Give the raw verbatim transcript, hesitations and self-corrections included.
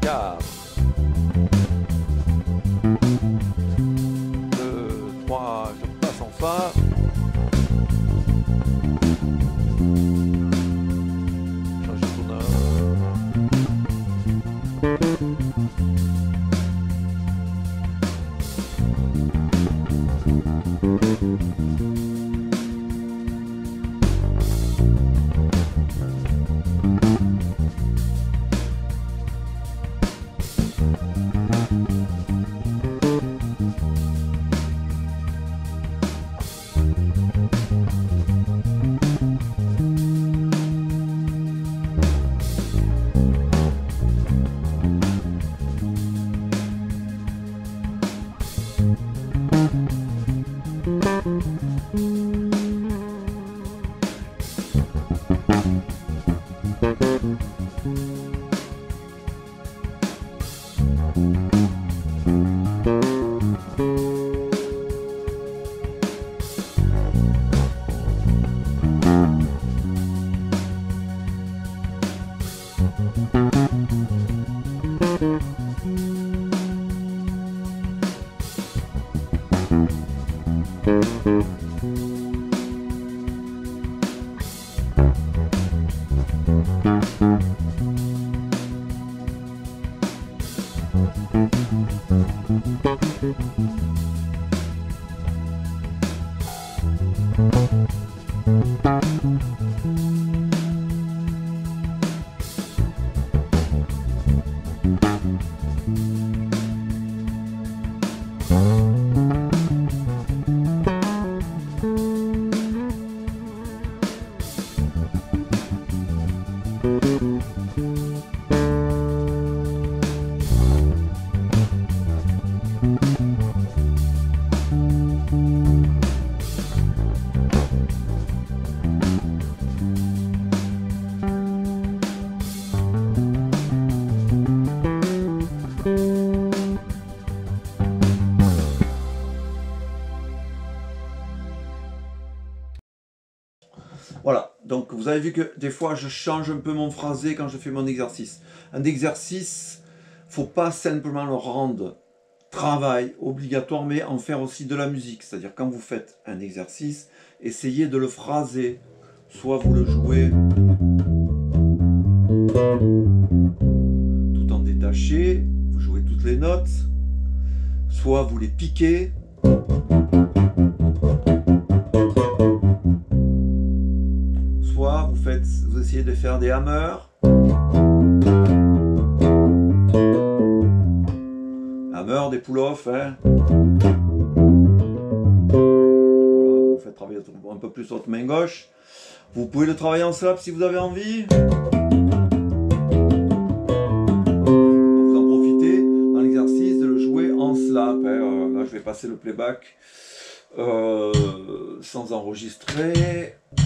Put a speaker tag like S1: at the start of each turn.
S1: quatre, deux, trois, je passe en fa. Change de tourneur.
S2: Voilà, donc vous avez vu que des fois je change un peu mon phrasé quand je fais mon exercice. Un exercice, faut pas simplement le rendre travail obligatoire, mais en faire aussi de la musique. C'est-à-dire quand vous faites un exercice, essayez de le phraser. Soit vous le jouez tout en détaché, vous jouez toutes les notes, soit vous les piquez. Soit vous faites, vous essayez de faire des hammers. Hammer, des pull-off, hein. Voilà, vous faites travailler un peu plus votre main gauche. Vous pouvez le travailler en slap si vous avez envie. Vous en profitez dans l'exercice de le jouer en slap, hein. Euh, là, je vais passer le playback euh, sans enregistrer.